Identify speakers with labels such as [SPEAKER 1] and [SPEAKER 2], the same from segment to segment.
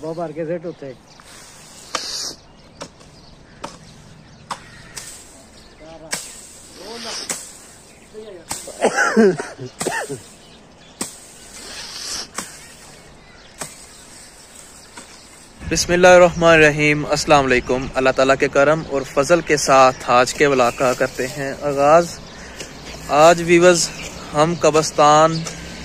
[SPEAKER 1] डब्बा भर के सेट उत्ते
[SPEAKER 2] बिस्मिल्लाहिर्रहमानिर्रहीम। अस्सलाम वालेकुम। अल्लाह ताला के करम और फजल के साथ आज के व्लॉग का करते हैं आगाज़। आज वीवर्स हम कब्रिस्तान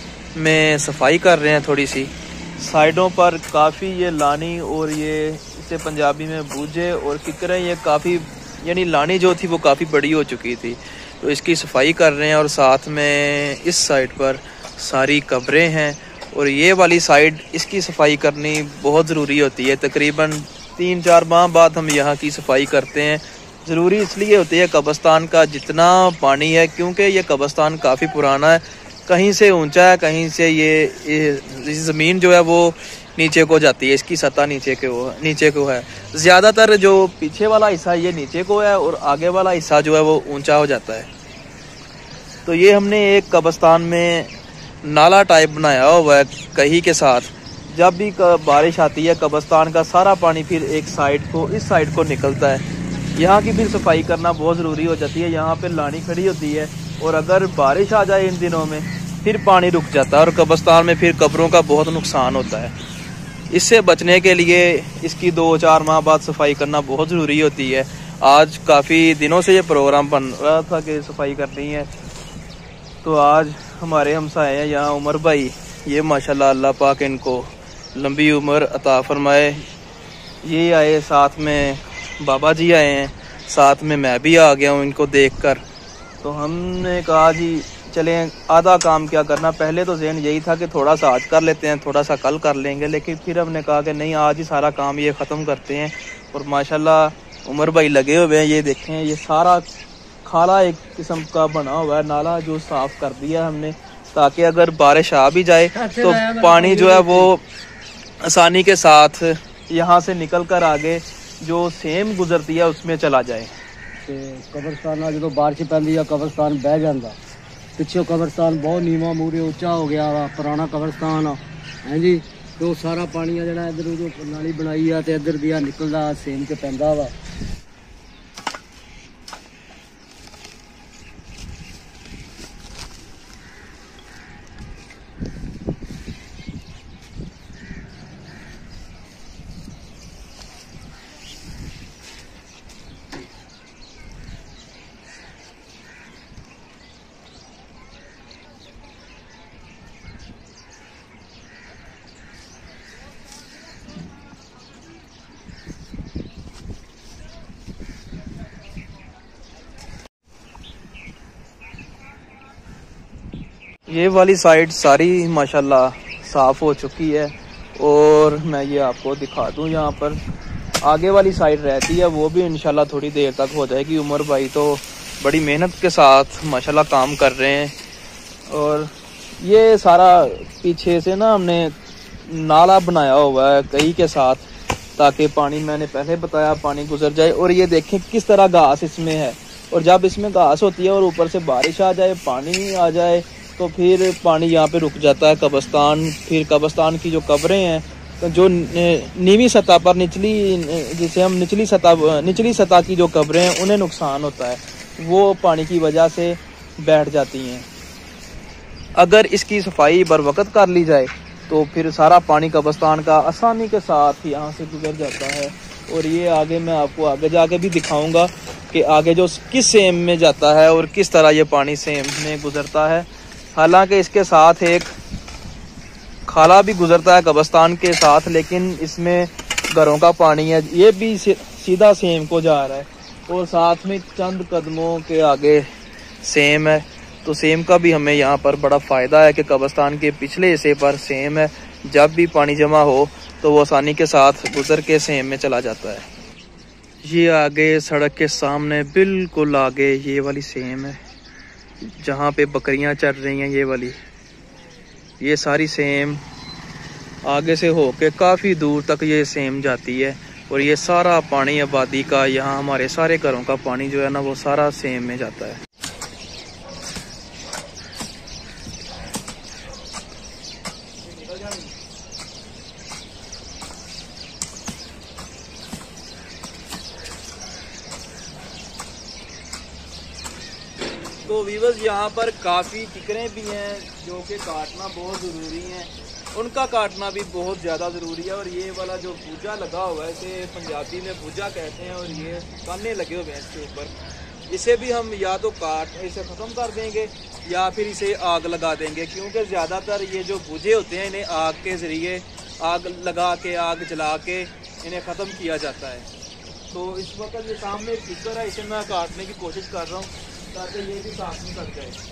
[SPEAKER 2] में सफाई कर रहे हैं। थोड़ी सी साइडों पर काफ़ी ये लानी और ये इसे पंजाबी में बूझे और किकरें, ये काफ़ी यानी लानी जो थी वो काफ़ी बड़ी हो चुकी थी, तो इसकी सफाई कर रहे हैं। और साथ में इस साइड पर सारी कब्रें हैं और ये वाली साइड इसकी सफाई करनी बहुत ज़रूरी होती है। तकरीबन 3-4 माह बाद हम यहाँ की सफाई करते हैं। ज़रूरी इसलिए होती है कब्रिस्तान का जितना पानी है, क्योंकि ये कब्रिस्तान काफ़ी पुराना है, कहीं से ऊंचा है, कहीं से ये ज़मीन जो है वो नीचे को जाती है, इसकी सतह नीचे को है। ज़्यादातर जो पीछे वाला हिस्सा ये नीचे को है और आगे वाला हिस्सा जो है वो ऊंचा हो जाता है। तो ये हमने एक कब्रिस्तान में नाला टाइप बनाया हुआ है कहीं के साथ। जब भी बारिश आती है कब्रिस्तान का सारा पानी फिर एक साइड को इस साइड को निकलता है। यहाँ की फिर सफाई करना बहुत ज़रूरी हो जाती है। यहाँ पे लानी खड़ी होती है और अगर बारिश आ जाए इन दिनों में फिर पानी रुक जाता है और कब्रिस्तान में फिर कब्रों का बहुत नुकसान होता है। इससे बचने के लिए इसकी 2-4 माह बाद सफाई करना बहुत ज़रूरी होती है। आज काफ़ी दिनों से ये प्रोग्राम बन रहा था कि सफाई करनी है, तो आज हमारे हमसाए हैं यहाँ उमर भाई, ये माशाल्लाह अल्लाह पाक इनको लंबी उम्र अता फरमाए। ये आए, साथ में बाबा जी आए हैं, साथ में मैं भी आ गया हूँ इनको देखकर। तो हमने कहा जी चलें आधा काम क्या करना। पहले तो ज़हन यही था कि थोड़ा सा आज कर लेते हैं, थोड़ा सा कल कर लेंगे, लेकिन फिर हमने कहा कि नहीं आज ही सारा काम ये ख़त्म करते हैं। और माशाल्लाह उमर भाई लगे हुए हैं। ये देखें, ये सारा खाला एक किस्म का बना हुआ है नाला, जो साफ़ कर दिया हमने, ताकि अगर बारिश आ भी जाए तो पानी जो है वो आसानी के साथ यहाँ से निकल कर आगे जो सेम गुजरती है उसमें चला जाए।
[SPEAKER 1] कब्रिस्तान जो बारिश पैंदी है कब्रिस्तान बह जाता। पिछो कब्रिस्तान बहुत नीवा मूरे उच्चा हो गया वा, पुराना कब्रिस्तान है जी। तो सारा पानी जो इधर जो नाली बनाई है तो इधर दिया निकलता सेम के पैंदा वा।
[SPEAKER 2] ये वाली साइड सारी माशाल्लाह साफ़ हो चुकी है और मैं ये आपको दिखा दूं। यहाँ पर आगे वाली साइड रहती है, वो भी इंशाल्लाह थोड़ी देर तक हो जाएगी। उमर भाई तो बड़ी मेहनत के साथ माशाल्लाह काम कर रहे हैं। और ये सारा पीछे से ना हमने नाला बनाया हुआ है कई के साथ, ताकि पानी, मैंने पहले बताया, पानी गुजर जाए। और ये देखें किस तरह घास इसमें है, और जब इसमें घास होती है और ऊपर से बारिश आ जाए, पानी आ जाए, तो फिर पानी यहाँ पे रुक जाता है। फिर कब्रिस्तान की जो कब्रें हैं, तो जो नीवी सतह पर जिसे हम निचली सतह की जो कब्रें हैं उन्हें नुकसान होता है, वो पानी की वजह से बैठ जाती हैं। अगर इसकी सफाई बर वक्त कर ली जाए तो फिर सारा पानी कब्रिस्तान का आसानी के साथ यहाँ से गुजर जाता है। और ये आगे मैं आपको आगे जाके भी दिखाऊंगा कि आगे जो किस सेम में जाता है और किस तरह ये पानी सेम में गुजरता है। हालांकि इसके साथ एक खाला भी गुजरता है कब्रिस्तान के साथ, लेकिन इसमें घरों का पानी है, ये भी सीधा सेम को जा रहा है। और साथ में चंद कदमों के आगे सेम है, तो सेम का भी हमें यहाँ पर बड़ा फ़ायदा है कि कब्रिस्तान के पिछले हिस्से पर सेम है। जब भी पानी जमा हो तो वो आसानी के साथ गुजर के सेम में चला जाता है। ये आगे सड़क के सामने बिल्कुल आगे ये वाली सेम है, जहाँ पे बकरियां चर रही हैं। ये सारी सेम आगे से होके काफ़ी दूर तक ये सेम जाती है। और ये सारा पानी आबादी का, यहाँ हमारे सारे घरों का पानी जो है ना वो सारा सेम में जाता है। तो वीवर्स यहाँ पर काफ़ी किकरें भी हैं जो कि काटना बहुत ज़रूरी हैं, उनका काटना भी बहुत ज़्यादा ज़रूरी है। और ये वाला जो भूजा लगा हुआ है इसे पंजाबी में भूजा कहते हैं, और ये काने लगे हुए हैं इसके ऊपर, इसे भी हम या तो काट इसे ख़त्म कर देंगे या फिर इसे आग लगा देंगे, क्योंकि ज़्यादातर ये जो भूजे होते हैं इन्हें आग के ज़रिए आग लगा के आग जला के इन्हें ख़त्म किया जाता है। तो इस वक्त ये सामने एक कुकर है, इसे मैं काटने की कोशिश कर रहा हूँ ताकि ये भी साफ नहीं कट जाए।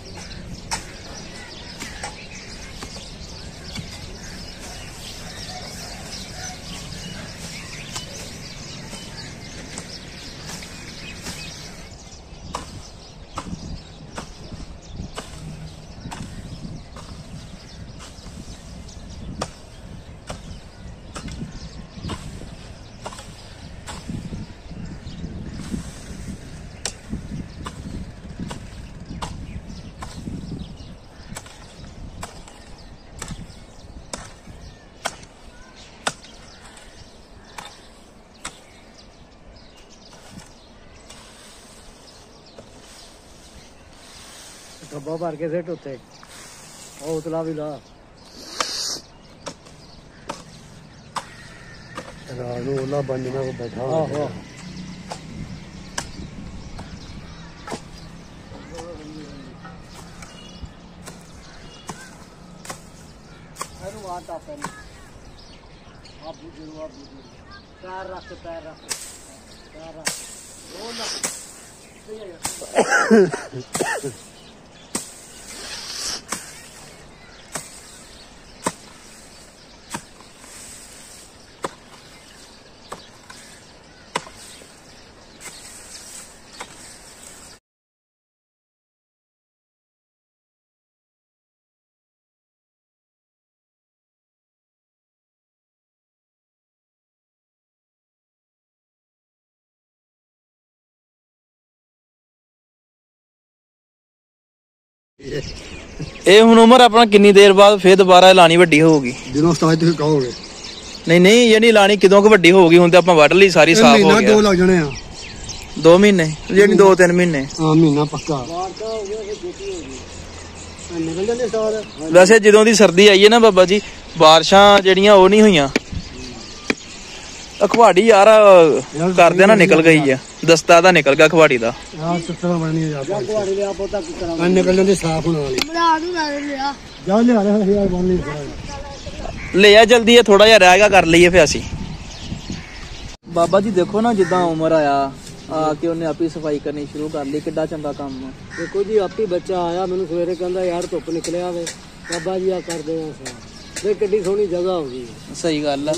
[SPEAKER 1] डब्बा भर के सेट उत्ते और उतला भी ला रानू ओला बनना को बैठा आहो अरे वहां ताप है आप बुजुर्ग पैर रख वो ना
[SPEAKER 2] ਇਹ ਹੁਣ ਉਮਰ ਆਪਣਾ ਕਿੰਨੀ ਦੇਰ ਬਾਅਦ ਫੇਰ ਦੁਬਾਰਾ ਲਾਣੀ ਵੱਡੀ ਹੋਊਗੀ?
[SPEAKER 1] ਜਦੋਂ ਉਸਤਾਦ ਤੁਸੀਂ ਕਹੋਗੇ।
[SPEAKER 2] ਨਹੀਂ ਯਾਨੀ ਲਾਣੀ ਕਿਦੋਂ ਕੁ ਵੱਡੀ ਹੋਊਗੀ? ਹੁਣ ਤੇ ਆਪਾਂ ਵੱਢ ਲਈ ਸਾਰੀ ਸਾਫ਼ ਹੋ ਗਿਆ।
[SPEAKER 1] 2 ਲੱਗ ਜਾਣੇ ਆ।
[SPEAKER 2] 2 ਮਹੀਨੇ ਯਾਨੀ 2-3 ਮਹੀਨੇ।
[SPEAKER 1] ਹਾਂ ਮਹੀਨਾ ਪੱਕਾ। ਨਿਕਲ ਜਾਂਦੇ ਸਾਰ।
[SPEAKER 2] ਵੈਸੇ ਜਦੋਂ ਦੀ ਸਰਦੀ ਆਈ ਹੈ ਨਾ ਬਾਬਾ ਜੀ, ਬਾਰਿਸ਼ਾਂ ਜਿਹੜੀਆਂ ਉਹ ਨਹੀਂ ਹੋਈਆਂ। ਅਖਵਾੜੀ ਯਾਰ ਕਰਦੇ ਨਾ ਨਿਕਲ ਗਈ ਆ, ਦਸਤਾ ਦਾ ਨਿਕਲ ਗਿਆ ਖਵਾੜੀ ਦਾ।
[SPEAKER 1] ਹਾਂ 70 ਬਣਨੀ ਆ ਖਵਾੜੀ ਦੇ ਆਪੋ ਤੱਕ ਕਰਾਂਗੇ। ਨਿਕਲ ਜਾਂਦੇ ਸਾਫ਼ ਹੋਣ ਵਾਲੀ। ਬਣਾ ਦੂ ਨਾ ਲਿਆ। ਜਾ ਲਿਆ ਰਹੇ ਯਾਰ ਬਣ ਨਹੀਂ
[SPEAKER 2] ਲੈ ਆ ਜਲਦੀ, ਇਹ ਥੋੜਾ ਜਿਹਾ ਰਹਿ ਗਿਆ ਕਰ ਲਈਏ ਫਿਰ ਅਸੀਂ। ਬਾਬਾ ਜੀ ਦੇਖੋ ਨਾ ਜਿੱਦਾਂ ਉਮਰ ਆਇਆ ਆ ਕੇ ਉਹਨੇ ਆਪੀ ਸਫਾਈ ਕਰਨੀ ਸ਼ੁਰੂ ਕਰ ਲਈ, ਕਿੱਡਾ ਚੰਗਾ ਕੰਮ ਆ।
[SPEAKER 1] ਦੇਖੋ ਜੀ ਆਪੀ ਬੱਚਾ ਆਇਆ ਮੈਨੂੰ ਸਵੇਰੇ ਕਹਿੰਦਾ ਯਾਰ ਧੁੱਪ ਨਿਕਲਿਆ ਵੇ ਬਾਬਾ ਜੀ ਆ ਕਰਦੇ ਆ ਸਾਂ। ਕਿੱਡੀ ਸੋਹਣੀ ਜਗ੍ਹਾ ਹੋ ਗਈ।
[SPEAKER 2] ਸਹੀ ਗੱਲ ਆ।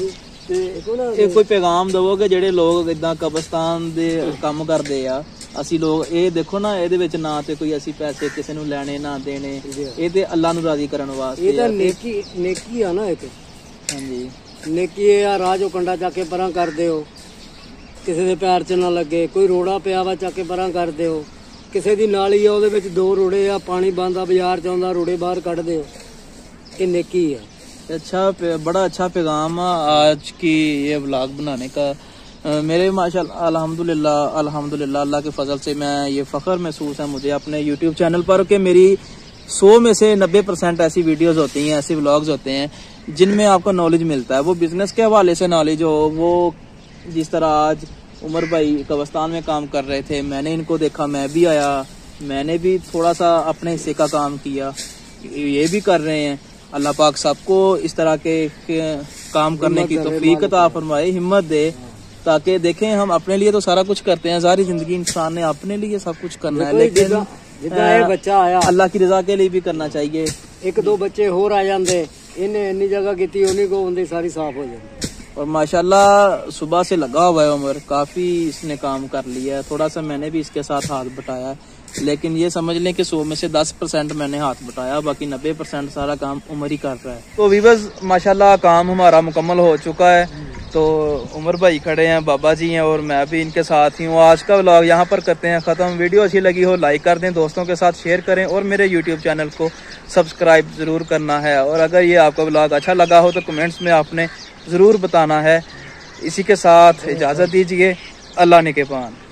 [SPEAKER 2] ਇਹ ਕੋਈ ਪੈਗਾਮ ਦਵੋਗੇ ਜਿਹੜੇ ਲੋਕ ਇਦਾਂ ਕਬਰਸਤਾਨ ਦੇ ਕੰਮ ਕਰਦੇ ਆ? ਅਸੀਂ ਲੋਕ ਇਹ ਦੇਖੋ ਨਾ, ਇਹਦੇ ਵਿੱਚ ਨਾ ਤੇ ਕੋਈ ਅਸੀਂ ਪੈਸੇ ਕਿਸੇ ਨੂੰ ਲੈਣੇ ਨਾ ਦੇਣੇ, ਇਹ ਤੇ ਅੱਲਾ ਨੂੰ ਰਾਜ਼ੀ ਕਰਨ ਵਾਸਤੇ।
[SPEAKER 1] ਇਹ ਤਾਂ ਨੇਕੀ ਆ ਨਾ ਇੱਕ।
[SPEAKER 2] ਹਾਂਜੀ
[SPEAKER 1] ਨੇਕੀ ਇਹ ਆ, ਰਾਹ ਜੋ ਕੰਡਾ ਚੱਕ ਕੇ ਪਰਾਂ ਕਰ ਦਿਓ, ਕਿਸੇ ਦੇ ਪੈਰ 'ਚ ਨਾ ਲੱਗੇ। ਕੋਈ ਰੋੜਾ ਪਿਆ ਵਾ ਚੱਕ ਕੇ ਪਰਾਂ ਕਰ ਦਿਓ, ਕਿਸੇ ਦੀ ਨਾਲੀ ਆ ਉਹਦੇ ਵਿੱਚ 2 ਰੋੜੇ ਆ, ਪਾਣੀ ਬੰਦ ਆ, ਬਾਜ਼ਾਰ 'ਚ ਆਉਂਦਾ, ਰੋੜੇ बाहर ਕੱਢ दियो। ये नेकी है। अच्छा,
[SPEAKER 2] बड़ा अच्छा पैगाम आज की ये व्लॉग बनाने का। मेरे माशाल्लाह अल्हम्दुलिल्लाह अल्लाह के फजल से मैं ये फ़ख्र महसूस है मुझे अपने YouTube चैनल पर कि मेरी 100 में से 90% ऐसी वीडियोस होती हैं, ऐसे व्लॉग्स होते हैं जिनमें आपको नॉलेज मिलता है। वो बिज़नेस के हवाले से नॉलेज हो, वो जिस तरह आज उमर भाई कब्रिस्तान में काम कर रहे थे, मैंने इनको देखा, मैं भी आया, मैंने भी थोड़ा सा अपने हिस्से का काम किया, ये भी कर रहे हैं। अल्लाह पाक सबको इस तरह के काम करने की तौफीक अता फरमाए, हिम्मत दे, ताकि देखें हम अपने लिए तो सारा कुछ करते हैं, सारी जिंदगी इंसान ने अपने लिए सब कुछ करना है, लेकिन
[SPEAKER 1] बच्चा आया
[SPEAKER 2] अल्लाह की रजा के लिए भी करना चाहिए।
[SPEAKER 1] 1-2 बच्चे होर आ जाते, इन्हें इन्नी जगह की उन्हीं को उनकी सारी साफ हो जाती।
[SPEAKER 2] और माशाल्लाह सुबह से लगा हुआ है उमर, काफी इसने काम कर लिया है। थोड़ा सा मैंने भी इसके साथ हाथ बटाया, लेकिन ये समझ लें कि 100 में से 10% मैंने हाथ बटाया, बाकी 90% सारा काम उमर ही कर रहा है। तो वीवर्स माशाल्लाह काम हमारा मुकम्मल हो चुका है। तो उमर भाई खड़े हैं, बाबा जी हैं और मैं भी इनके साथ ही हूँ। आज का व्लॉग यहाँ पर करते हैं ख़त्म। वीडियो अच्छी लगी हो लाइक कर दें, दोस्तों के साथ शेयर करें और मेरे यूट्यूब चैनल को सब्सक्राइब ज़रूर करना है। और अगर ये आपका व्लॉग अच्छा लगा हो तो कमेंट्स में आपने ज़रूर बताना है। इसी के साथ इजाज़त दीजिए। अल्लाह ने के पान।